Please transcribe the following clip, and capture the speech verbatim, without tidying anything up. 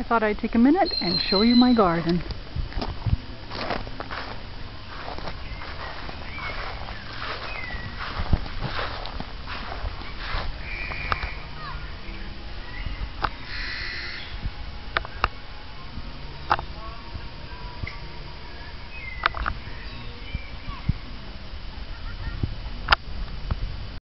I thought I'd take a minute and show you my garden.